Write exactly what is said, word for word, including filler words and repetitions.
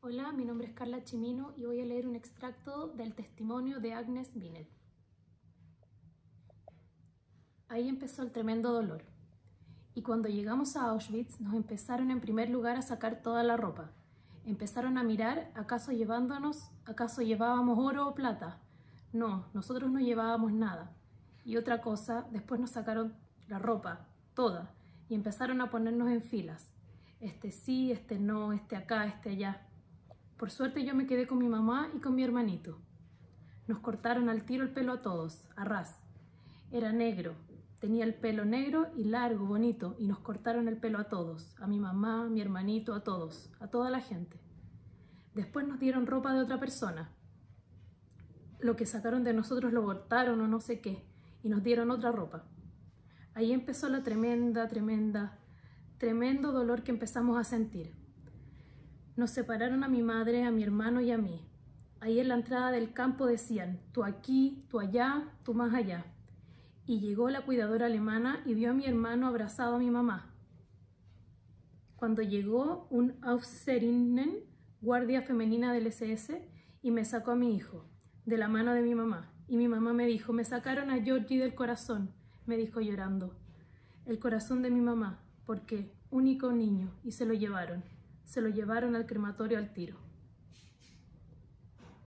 Hola, mi nombre es Carla Chimino y voy a leer un extracto del testimonio de Agnes Binet. Ahí empezó el tremendo dolor. Y cuando llegamos a Auschwitz nos empezaron en primer lugar a sacar toda la ropa. Empezaron a mirar, ¿acaso llevándonos? ¿Acaso llevábamos oro o plata? No, nosotros no llevábamos nada. Y otra cosa, después nos sacaron la ropa, toda, y empezaron a ponernos en filas. Este sí, este no, este acá, este allá. Por suerte yo me quedé con mi mamá y con mi hermanito. Nos cortaron al tiro el pelo a todos, a ras. Era negro, tenía el pelo negro y largo, bonito, y nos cortaron el pelo a todos, a mi mamá, a mi hermanito, a todos, a toda la gente. Después nos dieron ropa de otra persona. Lo que sacaron de nosotros lo botaron o no sé qué, y nos dieron otra ropa. Ahí empezó la tremenda, tremenda, tremendo dolor que empezamos a sentir. Nos separaron a mi madre, a mi hermano y a mí. Ahí en la entrada del campo decían, tú aquí, tú allá, tú más allá. Y llegó la cuidadora alemana y vio a mi hermano abrazado a mi mamá. Cuando llegó un Aufseherinnen, guardia femenina del ese ese, y me sacó a mi hijo, de la mano de mi mamá. Y mi mamá me dijo, me sacaron a Georgie del corazón, me dijo llorando. El corazón de mi mamá, porque único niño, y se lo llevaron. Se lo llevaron al crematorio al tiro.